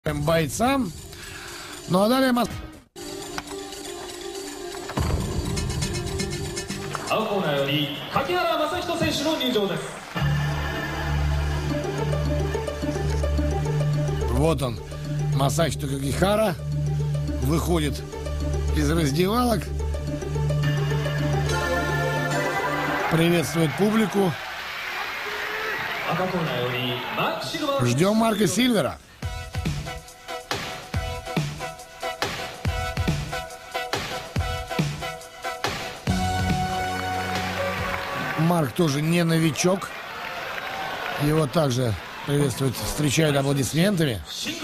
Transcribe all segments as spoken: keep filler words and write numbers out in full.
бойцам. Ну а далее Мас... Вот он, Масахито Какихара, выходит из раздевалок, приветствует публику. Ждем Марка Сильвера. Марк тоже не новичок. Его также приветствуют, встречают аплодисментами.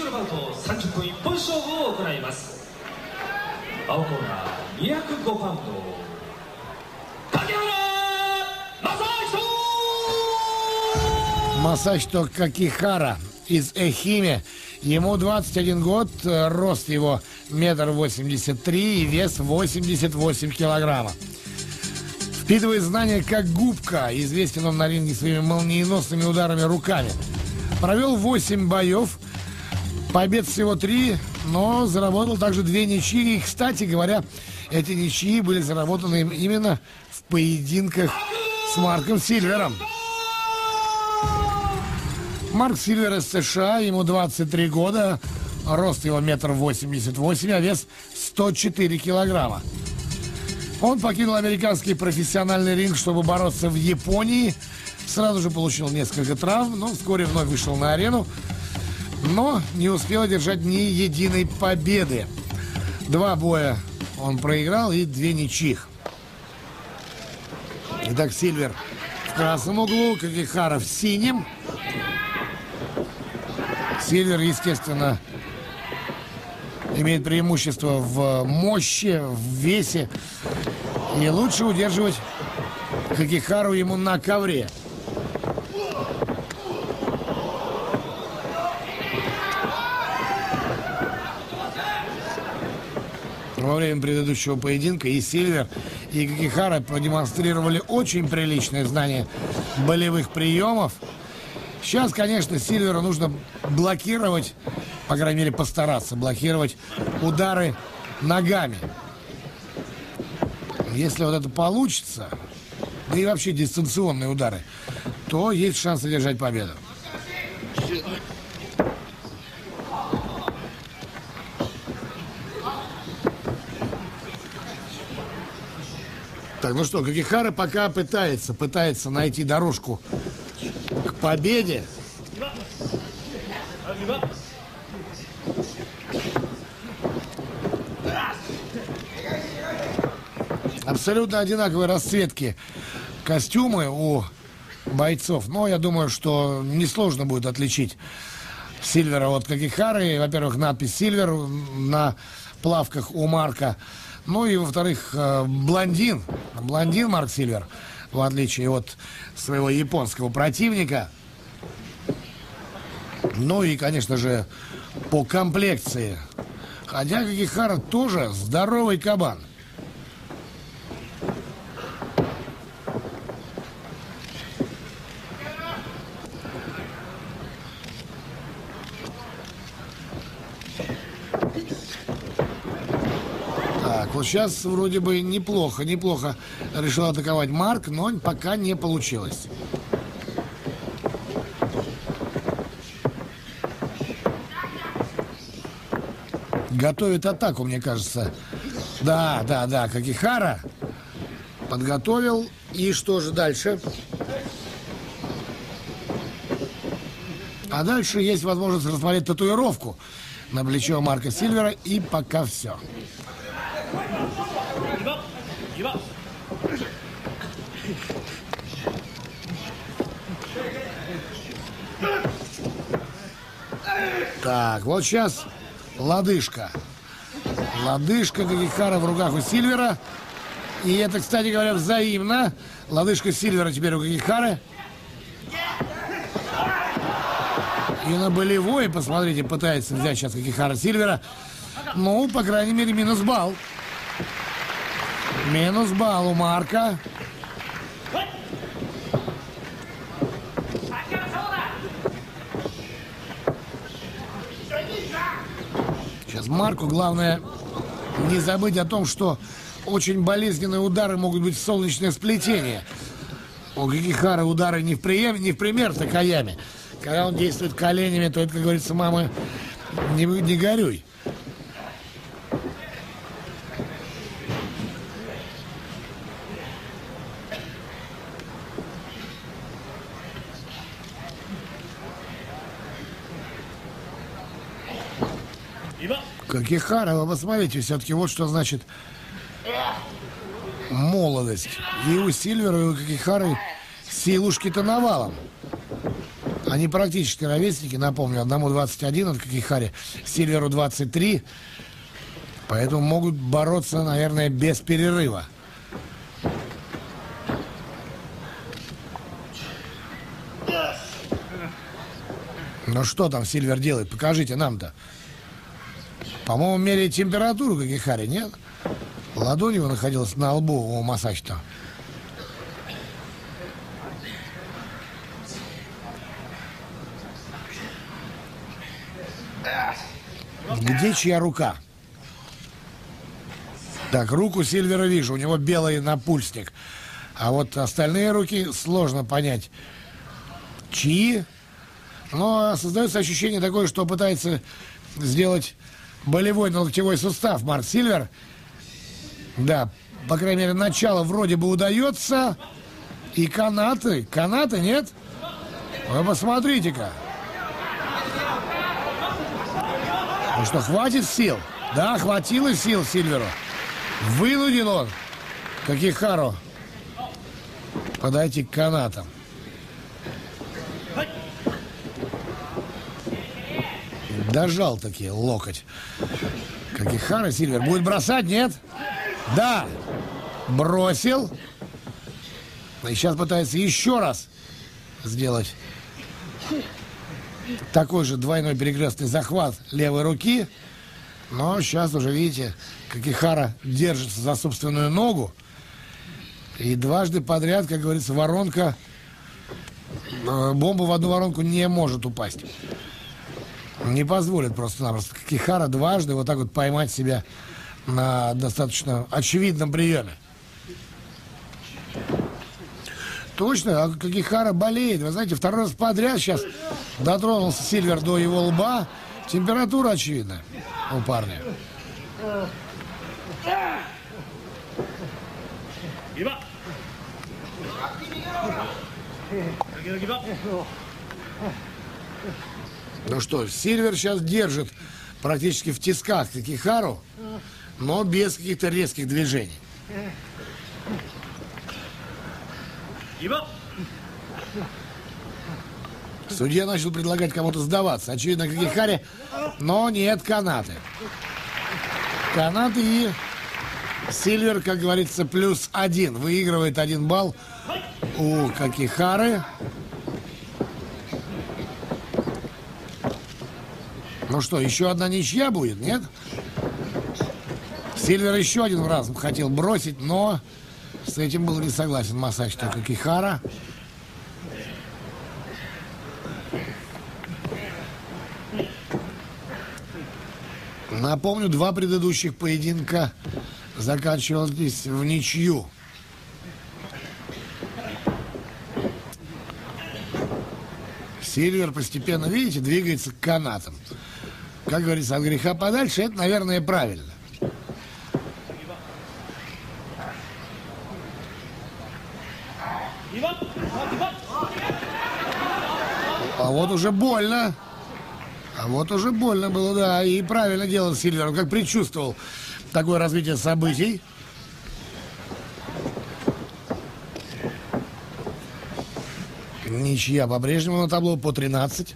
Масахито Какихара из Эхиме. Ему двадцать один год, рост его метр восемьдесят три и вес восемьдесят восемь килограммов. Впитывает знания как губка, известен он на ринге своими молниеносными ударами руками. Провел восемь боев, побед всего три, но заработал также две ничьи. И, кстати говоря, эти ничьи были заработаны именно в поединках с Марком Сильвером. Марк Сильвер из США, ему двадцать три года, рост его метр восемьдесят восемь, а вес сто четыре килограмма. Он покинул американский профессиональный ринг, чтобы бороться в Японии. Сразу же получил несколько травм, но вскоре вновь вышел на арену. Но не успел одержать ни единой победы. Два боя он проиграл и две ничьих. Итак, Сильвер в красном углу, Какихара в синем. Сильвер, естественно, имеет преимущество в мощи, в весе. И лучше удерживать Какихару ему на ковре. Во время предыдущего поединка и Сильвер, и Какихара продемонстрировали очень приличное знание болевых приемов. Сейчас, конечно, Сильверу нужно блокировать, по крайней мере, постараться блокировать удары ногами. Если вот это получится, да и вообще дистанционные удары, то есть шанс одержать победу. Так, ну что, Какихара пока пытается, пытается найти дорожку к победе. Абсолютно одинаковые расцветки костюмы у бойцов. Но я думаю, что несложно будет отличить Сильвера от Какихары. Во-первых, надпись «Сильвер» на плавках у Марка. Ну и, во-вторых, блондин. Блондин Марк Сильвер, в отличие от своего японского противника. Ну и, конечно же, по комплекции. Хотя Какихара тоже здоровый кабан. Так, вот сейчас вроде бы неплохо, неплохо решил атаковать Марк, но пока не получилось. Готовит атаку, мне кажется. Да, да, да, Какихара подготовил. И что же дальше? А дальше есть возможность рассмотреть татуировку на плечо Марка Сильвера. И пока все. Так, вот сейчас лодыжка. Лодыжка Какихара в руках у Сильвера. И это, кстати говоря, взаимно. Лодыжка Сильвера теперь у Какихары. И на болевой, посмотрите, пытается взять сейчас Какихара Сильвера. Ну, по крайней мере, минус балл. Минус балл у Марка. Сейчас Марку главное не забыть о том, что очень болезненные удары могут быть в солнечное сплетение. У Гакихары удары не в, прием, не в пример Такаями. Когда он действует коленями, то это, как говорится, мама, не, не горюй. Гакихара, вы посмотрите, все-таки вот что значит молодость. И у Сильвера, и у Гакихары силушки-то навалом. Они практически ровесники, напомню, одному двадцать один от Гакихаре, Сильверу двадцать три. Поэтому могут бороться, наверное, без перерыва. Ну что там Сильвер делает? Покажите нам-то. По-моему, меряет температуру Гакихаре, нет? Ладонь его находилась на лбу у Масачи-то. Где чья рука? Так, руку Сильвера вижу, у него белый напульсник. А вот остальные руки сложно понять, чьи. Но создается ощущение такое, что пытается сделать болевой локтевой сустав Марк Сильвер. Да, по крайней мере, начало вроде бы удается. И канаты, канаты, нет? Вы посмотрите-ка. Ну что, хватит сил? Да, хватило сил Сильверу. Вынуден он, Гакихару, подойти к канатам. Дожал таки локоть Гакихара. Сильвер будет бросать, нет? Да, бросил. И сейчас пытается еще раз сделать такой же двойной перекрестный захват левой руки. Но сейчас уже, видите, Гакихара держится за собственную ногу. И дважды подряд, как говорится, воронка, бомба в одну воронку не может упасть. Не позволит просто-напросто Гакихара дважды вот так вот поймать себя на достаточно очевидном приеме. Точно, а Гакихара болеет. Вы знаете, второй раз подряд сейчас дотронулся Сильвер до его лба. Температура очевидна у парня. Ну что, Сильвер сейчас держит практически в тисках Гакихару, но без каких-то резких движений. Судья начал предлагать кому-то сдаваться. Очевидно, Гакихаре, но нет, канаты. Канаты и Сильвер, как говорится, плюс один. Выигрывает один балл у Гакихары. Ну что, еще одна ничья будет, нет? Сильвер еще один раз хотел бросить, но с этим был не согласен Масачи Гакихара. Напомню, два предыдущих поединка заканчивались в ничью. Сильвер постепенно, видите, двигается к канатам. Как говорится, от греха подальше, это, наверное, правильно. А вот уже больно. А вот уже больно было, да. И правильно делал Сильвер. Он как предчувствовал такое развитие событий. Ничья по-прежнему на табло по тринадцать.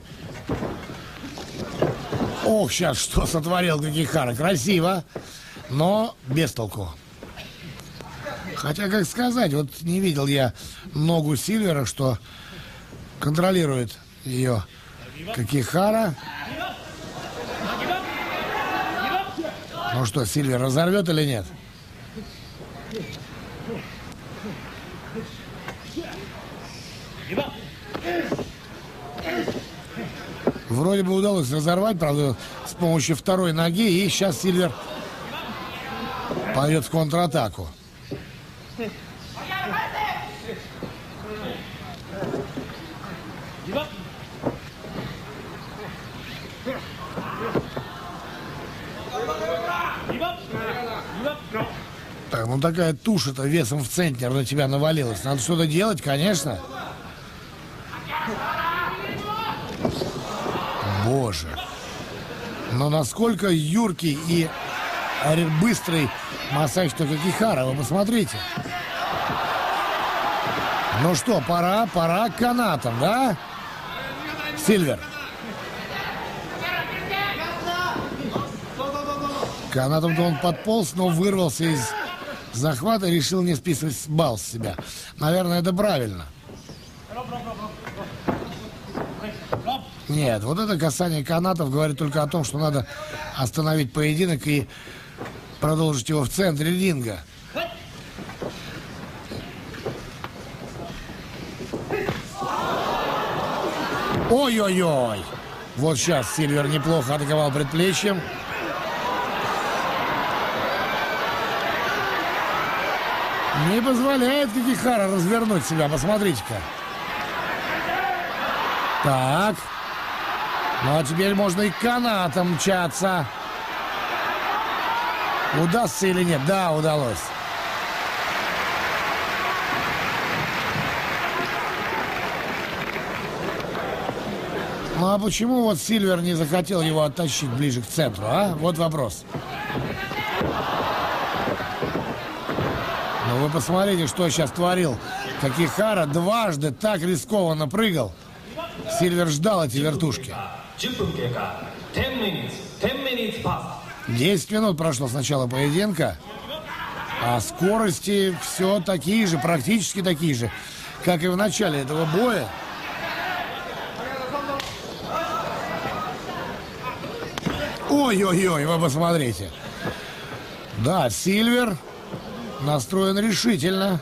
Ох, сейчас что сотворил Гакихара. Красиво, но без толку. Хотя, как сказать, вот не видел я ногу Сильвера, что контролирует ее Гакихара. Ну что, Сильвер разорвет или нет? Вроде бы удалось разорвать, правда, с помощью второй ноги. И сейчас Сильвер пойдет в контратаку. Так, ну такая туша-то весом в центнер на тебя навалилась. Надо что-то делать, конечно. Боже. Но насколько юркий и быстрый Масахито Какихара, вы посмотрите. Ну что, пора, пора к канатам, да? Сильвер. Канатом-то он подполз, но вырвался из захвата и решил не списывать балл с себя. Наверное, это правильно. Нет, вот это касание канатов говорит только о том, что надо остановить поединок и продолжить его в центре ринга. Ой-ой-ой! Вот сейчас Сильвер неплохо атаковал предплечьем. Не позволяет Какихара развернуть себя, посмотрите-ка. Так. Ну а теперь можно и канатом мчаться. Удастся или нет? Да, удалось. Ну а почему вот Сильвер не захотел его оттащить ближе к центру, а? Вот вопрос. Ну вы посмотрите, что сейчас творил Какихара. Дважды так рискованно прыгал. Сильвер ждал эти вертушки. десять минут прошло с начала поединка. А скорости все такие же, практически такие же, как и в начале этого боя. Ой-ой-ой, вы посмотрите. Да, Сильвер настроен решительно.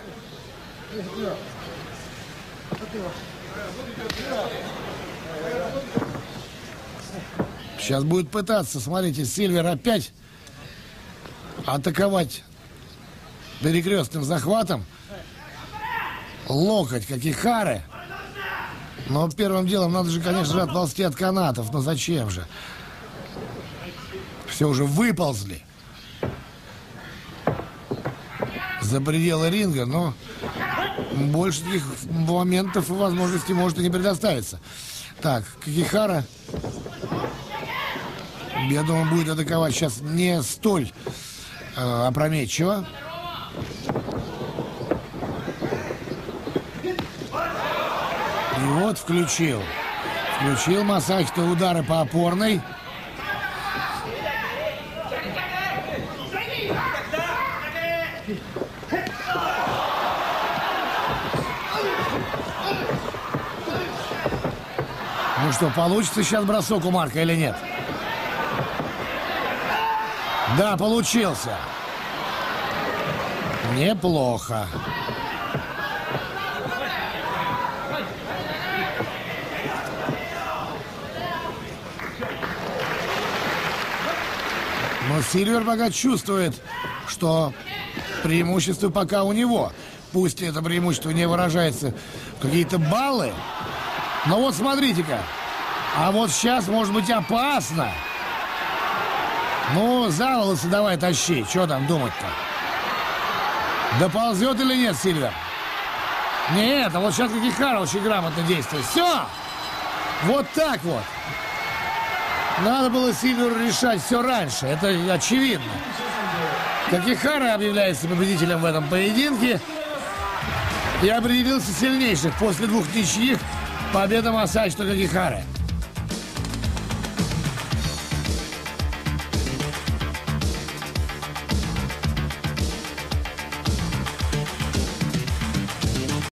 Сейчас будет пытаться, смотрите, Сильвер опять атаковать перекрестным захватом. Локоть Какихары. Но первым делом надо же, конечно же, отползти от канатов. Но зачем же? Все уже выползли за пределы ринга, но больше таких моментов и возможностей может и не предоставиться. Так, Какихара, я думаю, будет атаковать сейчас не столь э, опрометчиво. И вот включил. Включил Масахито удары по опорной. Ну что, получится сейчас бросок у Марка или нет? Да, получился. Неплохо. Но Сильвер пока чувствует, что преимущество пока у него. Пусть это преимущество не выражается в какие-то баллы. Но вот смотрите-ка. А вот сейчас может быть опасно. Ну, за волосы давай тащи. Что там думать-то? Доползет или нет Сильвер? Нет, а вот сейчас Какихара очень грамотно действует. Все! Вот так вот. Надо было Сильверу решать все раньше. Это очевидно. Какихара объявляется победителем в этом поединке. И определился сильнейших после двух ничьих победа Масахито Какихары.